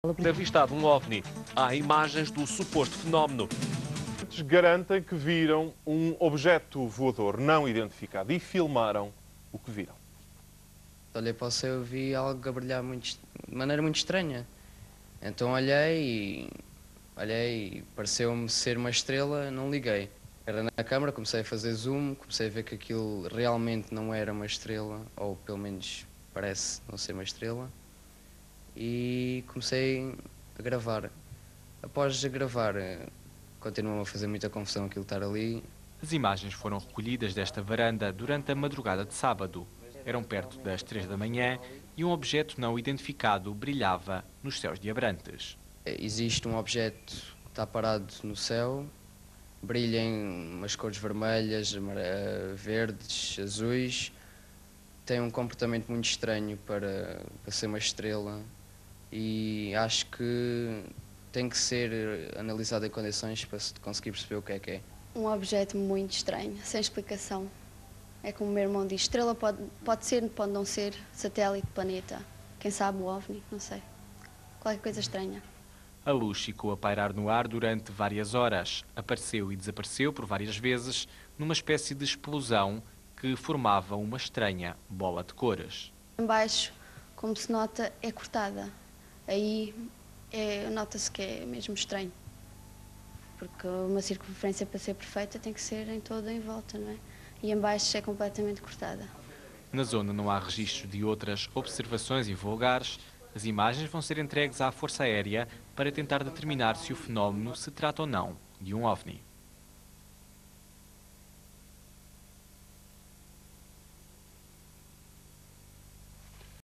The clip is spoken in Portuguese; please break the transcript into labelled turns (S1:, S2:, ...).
S1: Avistado um OVNI. Há imagens do suposto fenómeno.
S2: Garantem que viram um objeto voador não identificado e filmaram o que viram.
S3: Olhei para o céu e vi algo a brilhar de maneira muito estranha. Então olhei e pareceu-me ser uma estrela, não liguei. Era na câmara, comecei a fazer zoom, comecei a ver que aquilo realmente não era uma estrela, ou pelo menos parece não ser uma estrela, e comecei a gravar. Após gravar, continuou a fazer muita confusão aquilo estar ali.
S4: As imagens foram recolhidas desta varanda durante a madrugada de sábado. Eram perto das 3 da manhã e um objeto não identificado brilhava nos céus de Abrantes.
S3: Existe um objeto que está parado no céu, brilha em umas cores vermelhas, verdes, azuis, tem um comportamento muito estranho para ser uma estrela e acho que tem que ser analisado em condições para se conseguir perceber o que é que é.
S5: Um objeto muito estranho, sem explicação. É como o meu irmão diz, estrela pode ser, pode não ser, satélite, planeta. Quem sabe o OVNI, não sei. Qualquer coisa estranha.
S4: A luz ficou a pairar no ar durante várias horas. Apareceu e desapareceu por várias vezes numa espécie de explosão que formava uma estranha bola de cores.
S5: Em baixo, como se nota, é cortada. Aí nota-se que é mesmo estranho. Porque uma circunferência para ser perfeita tem que ser em toda em volta, não é? E em baixo é completamente cortada.
S4: Na zona não há registro de outras observações invulgares. As imagens vão ser entregues à Força Aérea para tentar determinar se o fenómeno se trata ou não de um OVNI.